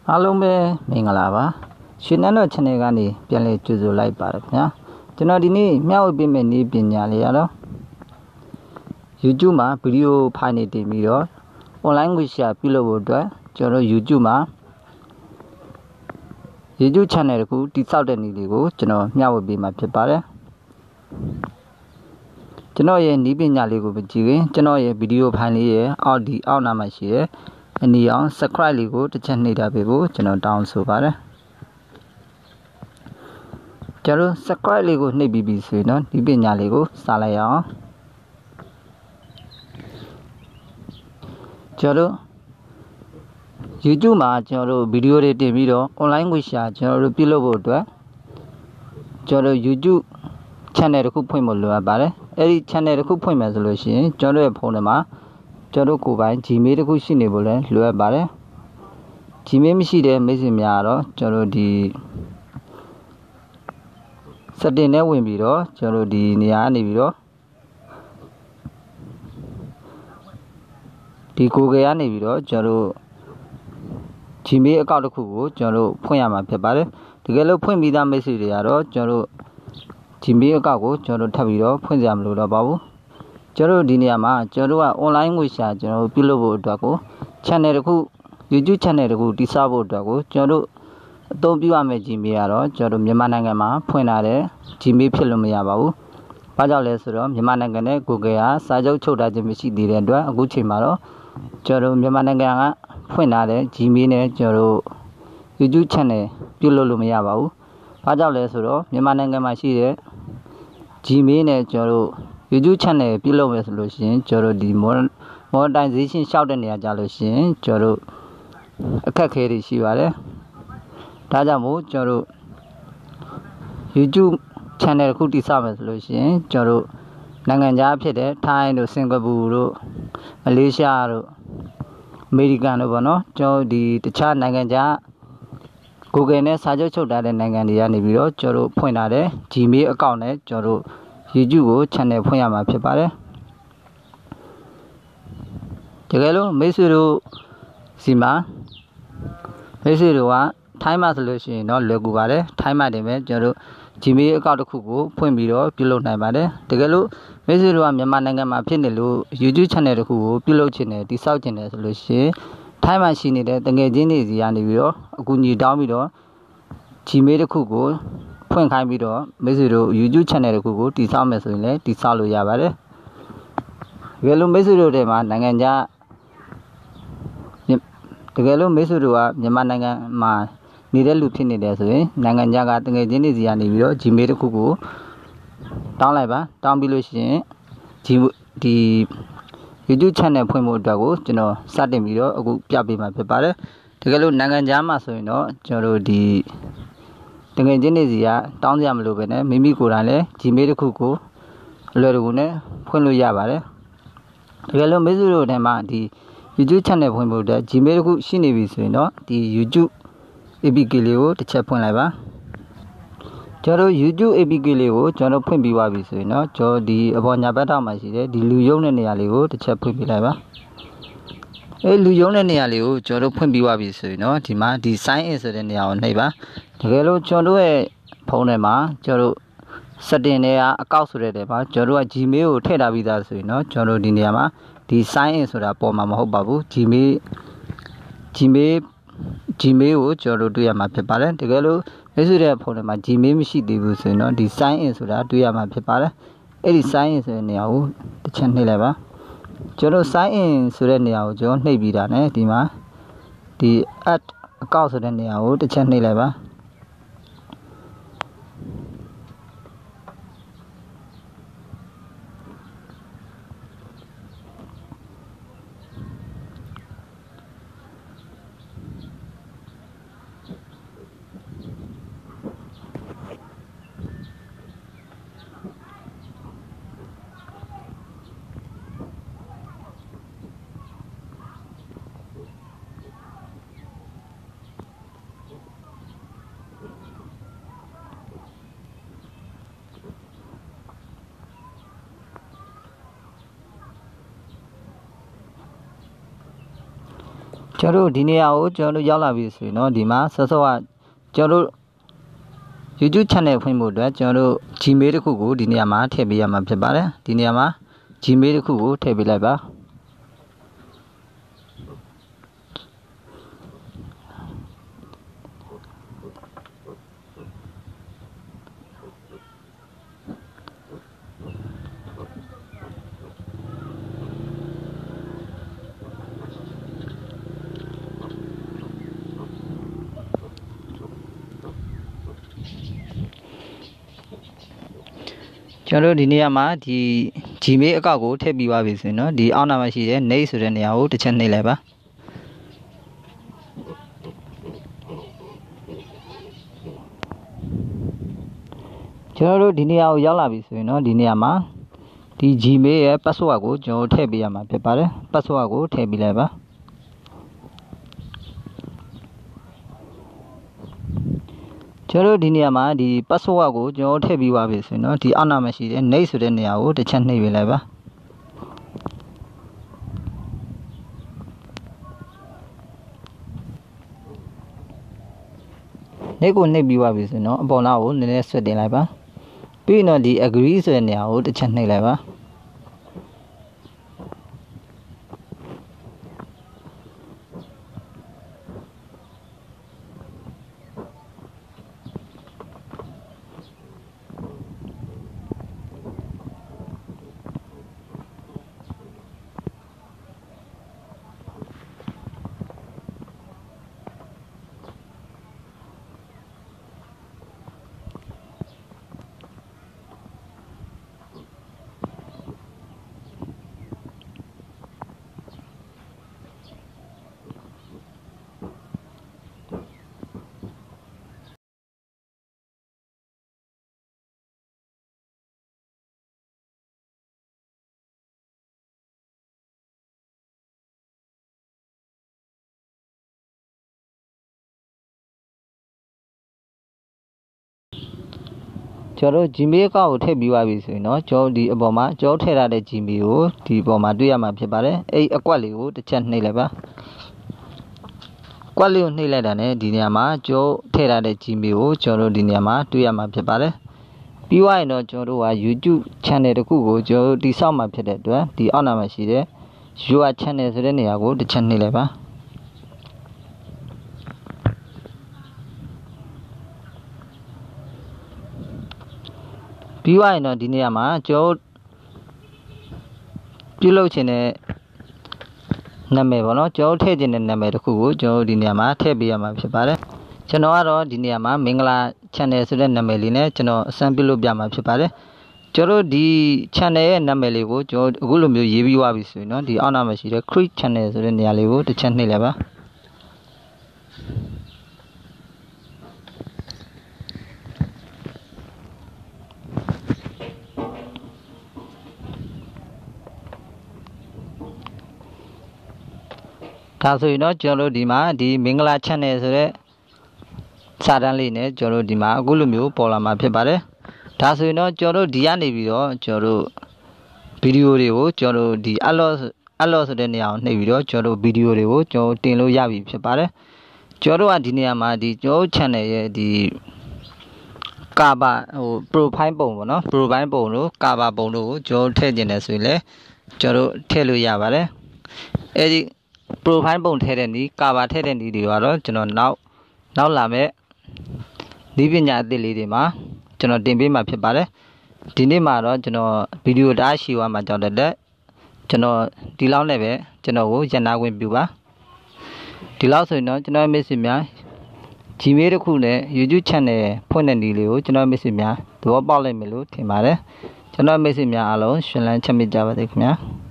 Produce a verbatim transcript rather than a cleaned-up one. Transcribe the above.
အားလုံးပဲမင်္ဂလာပါရှင်နန်းတော် channel ကနေပြန်လည်ကြိုဆိုလိုက်ပါတယ်ခင်ဗျာကျွန်တော်ဒီနေ့မျှဝေပေးမယ့်နည်းပညာလေးရတော့ YouTube မှာဗီဒီယိုဖိုင်နေတင်ပြီးတော့ online ငွေရှာပြုလုပ်ဖို့အတွက်ကျွန်တော် YouTube မှာ YouTube channel တခုတိစောက်တဲ့နည်းလေးကိုကျွန်တော်မျှဝေပေးမှာဖြစ်ပါတယ်ကျွန်တော်ရဲ့နည်းပညာလေးကိုမကြည့်ရင်ကျွန်တော်ရဲ့ဗီဒီယိုဖိုင်လေးရဲ့အောက်ဒီအောက်နားမှာရှိတဲ့အနီအောင် subscribe လေးကိုတစ်ချက်နှိပ်ထားပေးဖို့ကျွန်တော်တောင်းဆိုပါတယ်ကျွန်တော် subscribe လေးကိုနှိပ်ပြီးပြီဆိုရင်တော့ဒီပညာလေးကိုစလိုက်အောင်ကျွန်တော် YouTube မှာကျွန်တော်ဗီဒီယိုတွေတင်ပြီးတော့ online ငွေရှာကျွန်တော်တို့ပြုလုပ်ဖို့အတွက်ကျွန်တော် YouTube channel တစ်ခုဖွင့်ဖို့လိုအပ်ပါတယ်အဲ့ဒီ channel တစ်ခုဖွင့်မယ်ဆိုလို့ရှိရင်ကျွန်တော်ရဲ့ဖုန်းထဲမှာကျွန်တော်ကိုယ်ပိုင် Gmail တစ်ခုရှိနေဖို့လည်းလိုအပ်ပါတယ် Gmail မရှိတဲ့မိတ်ဆွေများကတော့ကျွန်တော်ဒီ setting နဲ့ဝင်ပြီးတော့ကျွန်တော်ဒီနေရာကနေပြီးတော့ဒီ Google ကနေပြီးတော့ကျွန်တော် Gmail account တစ်ခုကိုကျွန်တော်ဖွင့်ရမှာဖြစ်ပါတယ်တကယ်လို့ဖွင့်ပြီးသားမိတ်ဆွေတွေကတော့ကျွန်တော် Gmail account ကိုကျွန်တော်ထပ်ပြီးတော့ဖွင့်ကြမလို့တော့ပါဘူးကျွန်တော်ဒီနေရာမှာကျွန်တော်က online ငွေရှာကျွန်တော်ပြုလုပ်ဖို့အတွက်ကို channel တစ်ခု YouTube channel တစ်ခုတည်ဆောက်ဖို့အတွက်ကိုကျွန်တော်အသုံးပြုရမယ့် Gmail ကတော့ကျွန်တော်မြန်မာနိုင်ငံမှာဖွင့်လာတဲ့ Gmail ဖြစ်လို့မရပါဘူး။ဘာကြောင့်လဲဆိုတော့မြန်မာနိုင်ငံနဲ့ Google ကစာချုပ်ချုပ်ထားခြင်းမရှိသေးတဲ့အတွက်အခုချိန်မှာတော့ကျွန်တော်မြန်မာနိုင်ငံကဖွင့်လာတဲ့ Gmail နဲ့ကျွန်တော် YouTube channel ပြုလုပ်လို့မရပါဘူး။ဘာကြောင့်လဲဆိုတော့မြန်မာနိုင်ငံမှာရှိတဲ့ Gmail နဲ့ကျွန်တော် YouTube channel ပြုလုပ်မယ်ဆိုလို့ရှိရင်ကျွန်တော်ဒီ monetization ရှောက်တဲ့နေရာကြလို့ရှိရင်ကျွန်တော်အခက်အခဲတွေရှိပါတယ်ဒါကြောင့်မို့ကျွန်တော် YouTube channel တစ်ခုတည်ဆောက်မယ်ဆိုလို့ရှိရင်ကျွန်တော်နိုင်ငံခြားဖြစ်တဲ့ထိုင်းတို့စင်ကာပူတို့မလေးရှားတို့အမေရိကန်တို့ပေါ့နော်ကျွန်တော်ဒီတခြားနိုင်ငံခြား Google နဲ့စာချုပ်ချုပ်ထားတဲ့နိုင်ငံတွေကနေပြီးတော့ကျွန်တော်ဖွင့်ထားတဲ့ Gmail account နဲ့ကျွန်တော် YouTube ကို channel ဖွင့်ရမှာဖြစ်ပါတယ်တကယ်လို့မိတ်ဆွေတို့စီမှာမိတ်ဆွေတို့ကထိုင်းမှာဆိုလို့ရှိရင်တော့လွယ်ကူပါတယ်ထိုင်းမှာတင်ပဲကျွန်တော်တို့ Gmail account တစ်ခုကိုဖွင့်ပြီးတော့ပြုလုပ်နိုင်ပါတယ်တကယ်လို့မိတ်ဆွေတို့ကမြန်မာနိုင်ငံမှာဖြစ်နေလို့ YouTube channel တစ်ခုကိုပြုလုပ်ချင်တယ်တိစောက်ချင်တယ်ဆိုလို့ရှိရင်ထိုင်းမှာရှိနေတဲ့တငယ်ချင်းတွေစီကနေပြီးတော့အကူအညီတောင်းပြီးတော့ Gmail တစ်ခုကိုဖွင့်ခိုင်းပြီးတော့မိတ်ဆွေတို့ YouTube channel တစ်ခုကိုတိစောက်မယ်ဆိုရင်လည်းတိစောက်လို့ရပါတယ်တကယ်လို့မိတ်ဆွေတို့တွေမှာနိုင်ငံခြားတကယ်လို့မိတ်ဆွေတို့ကမြန်မာနိုင်ငံမှာနေတဲ့လူဖြစ်နေတယ်ဆိုရင်နိုင်ငံခြားကတကယ်ချင်းတွေစီကနေပြီးတော့ Gmail တစ်ခုကိုတောင်းလိုက်ပါတောင်းပြီးလို့ရှိရင်ဒီ YouTube channel ဖွင့်ဖို့အတွက်ကိုကျွန်တော်စတင်ပြီးတော့အခုပြပေးမှာဖြစ်ပါတယ်တကယ်လို့နိုင်ငံခြားမှာဆိုရင်တော့ကျွန်တော်တို့ဒီတကယ်ချင်းတွေစီကတောင်းကြမလို့ပဲနဲ့မိမိကိုယ်တိုင်လည်း Gmail တစ်ခုကိုအလွယ်တကူနဲ့ဖွင့်လို့ရပါတယ်တကယ်လို့မိတ်ဆွေတို့ထဲမှာဒီ YouTube channel ဖွင့်ဖို့အတွက် Gmail တစ်ခုရှိနေပြီဆိုရင်တော့ဒီ YouTube အေ ပီ ကေ လေးကိုတစ်ချက်ဖွင့်လိုက်ပါကျွန်တော် YouTube အေ ပီ ကေ လေးကိုကျွန်တော်ဖွင့်ပြီးသွားပြီဆိုရင်တော့ကျွန်တော်ဒီအပေါ်ညာဘက်ထောက်မှာရှိတဲ့ဒီလူယုံတဲ့နေရာလေးကိုတစ်ချက်ဖွင့်ပြလိုက်ပါအဲလူယုံတဲ့နေရာလေးကိုကျွန်တော်ဖွင့်ပြီးသွားပြီဆိုရင်တော့ဒီမှာဒီ sign in ဆိုတဲ့နေရာကိုနှိပ်ပါတကယ်လို့ကျွန်တော်ရဲ့ဖုန်းထဲမှာကျွန်တော် setting တွေကအကောက်ဆိုတဲ့နေရာမှာကျွန်တော်က Gmail ကိုထည့်ထားပြီးသားဆိုရင်တော့ကျွန်တော်ဒီနေရာမှာဒီ sign in ဆိုတာပေါ်မှာမဟုတ်ပါဘူး Gmail Gmail Gmail ကိုကျွန်တော်တွေ့ရမှာဖြစ်ပါတယ်တကယ်လို့မိတ်ဆွေတဲ့ဖုန်းထဲမှာ Gmail မရှိသေးဘူးဆိုရင်တော့ဒီ sign in ဆိုတာတွေ့ရမှာဖြစ်ပါတယ်အဲ့ဒီ sign in ဆိုတဲ့နေရာကိုတစ်ချက်နှိပ်လိုက်ပါကျွန်တော် sign in ဆိုတဲ့နေရာကိုကျွန်တော်နှိပ်ပြီးတာ ਨੇ ဒီမှာဒီ add account ဆိုတဲ့နေရာကိုတစ်ချက်နှိပ်လိုက်ပါကျွန်တော်တို့ဒီနေရာကိုကျွန်တော်တို့ရောက်လာပြီဆိုရင်တော့ဒီမှာဆော့ဆော့ကကျွန်တော်တို့ YouTube channel ဖွင့်ဖို့အတွက်ကျွန်တော်တို့ Gmail တစ်ခုကိုဒီနေရာမှာထည့်ပေးရမှာဖြစ်ပါတယ်ဒီနေရာမှာ Gmail တစ်ခုကိုထည့်ပေးလိုက်ပါကျွန်တော်တို့ဒီနေရာမှာဒီ Gmail အကောင့်ကိုထည့်ပြီးပါပြီဆိုရင်เนาะဒီအောက်နာမှာရှိတဲ့ Next ဆိုတဲ့နေရာကိုတစ်ချက်နှိပ်လိုက်ပါကျွန်တော်တို့ဒီနေရာကိုရောက်လာပြီဆိုရင်เนาะဒီနေရာမှာဒီ Gmail ရဲ့ password ကိုကျွန်တော်ထည့်ပေးရမှာဖြစ်ပါတယ် password ကိုထည့်ပေးလိုက်ပါကျွန်တော်တို့ဒီနေရာမှာဒီ password ကိုကျွန်တော်ထည့်ပြီးပါပြီဆိုရင်เนาะဒီအောက်နာမှာရှိတဲ့ Next ဆိုတဲ့နေရာကိုတစ်ချက်နှိပ်ပေးလိုက်ပါနေ့ကိုနှိပ်ပြီးပါပြီဆိုရင်တော့အပေါ်နောက်ကိုနည်းနည်းဆွတ်တင်လိုက်ပါပြီးရင်တော့ဒီ agree ဆိုတဲ့နေရာကိုတစ်ချက်နှိပ်လိုက်ပါကျွန်တော် Gmail အကောင့်ကိုထည့်ပြီးပါပြီဆိုရင်တော့ကျွန်တော်ဒီအပေါ်မှာကျွန်တော်ထည့်ထားတဲ့ Gmail ကိုဒီအပေါ်မှာတွေ့ရမှာဖြစ်ပါတယ်အဲ့အကွက်လေးကိုတစ်ချက်နှိပ်လိုက်ပါကွက်လေးကိုနှိပ်လိုက်တာနဲ့ဒီနေရာမှာကျွန်တော်ထည့်ထားတဲ့ Gmail ကိုကျွန်တော်ဒီနေရာမှာတွေ့ရမှာဖြစ်ပါတယ်ပြီးွားရင်တော့ကျွန်တော်တို့က YouTube channel တစ်ခုကိုကျွန်တော်တိစောက်မှာဖြစ်တဲ့အတွက်ဒီအောက်နာမှာရှိတဲ့ Your channel ဆိုတဲ့နေရာကိုတစ်ချက်နှိပ်လိုက်ပါပြီးွားရင်တော့ဒီနေရာမှာကျွန်တော်ပြုလုပ်ခြင်းတဲ့နာမည်ပေါ့နော်ကျွန်တော်ထည့်ခြင်းတဲ့နာမည်တစ်ခုကိုကျွန်တော်ဒီနေရာမှာထည့်ပေးရမှာဖြစ်ပါတယ်ကျွန်တော်ကတော့ဒီနေရာမှာမင်္ဂလာ channel ဆိုတဲ့နာမည်လေးနဲ့ကျွန်တော်အစမ်းပြုလုပ်ပြမှာဖြစ်ပါတယ်ကျွန်တော်ဒီ channel ရဲ့နာမည်လေးကိုကျွန်တော်အခုလိုမျိုးရေးပြီးွားပြီဆိုရင်တော့ဒီအောက်နာမှာရှိတဲ့ create channel ဆိုတဲ့နေရာလေးကိုတစ်ချက်နှိပ်လိုက်ပါဒါဆိုရင်တော့ကျွန်တော်တို့ဒီမှာဒီမင်္ဂလာ channel ဆိုတဲ့စာတန်းလေးနဲ့ကျွန်တော်တို့ဒီမှာအခုလိုမျိုးပေါ်လာမှာဖြစ်ပါတယ်ဒါဆိုရင်တော့ကျွန်တော်တို့ဒီကနေပြီးတော့ကျွန်တော်တို့ဗီဒီယိုတွေကိုကျွန်တော်တို့ဒီ upload upload ဆိုတဲ့နေရာကိုနှိပ်ပြီးတော့ကျွန်တော်တို့ဗီဒီယိုတွေကိုကျွန်တော်တင်လို့ရပြီဖြစ်ပါတယ်ကျွန်တော်တို့ကဒီနေရာမှာဒီကျွန်တော် channel ရဲ့ဒီကာဘာဟို profile ပုံပေါ့နော် profile ပုံတို့ကာဘာပုံတို့ကိုကျွန်တော်ထည့်ကျင်တယ်ဆိုရင်လည်းကျွန်တော်တို့ထည့်လို့ရပါတယ်အဲဒီ profile ပုံထည့်တဲ့နည်းကာဘာထည့်တဲ့နည်းတွေကတော့ကျွန်တော်နောက်နောက်လာမဲ့ဒီပညာအသစ်လေးတွေမှာကျွန်တော်တင်ပေးမှာဖြစ်ပါတယ်ဒီနေ့မှာတော့ကျွန်တော်ဗီဒီယိုတားရှိသွားမှာကြောင့်တက်ကျွန်တော်ဒီလောက်နဲ့ပဲကျွန်တော်ကိုရန်နာခွင့်ပြုပါဒီလောက်ဆိုရင်တော့ကျွန်တော်မိတ်ဆွေများ Gmail တစ်ခုနဲ့ YouTube channel ဖွင့်တဲ့နည်းလေးကိုကျွန်တော်မိတ်ဆွေများသဘောပေါက်လိမ့်မယ်လို့ထင်ပါတယ်ကျွန်တော်မိတ်ဆွေများအားလုံးရှင်လန်းချမ်းမြေ့ကြပါစေခင်ဗျာ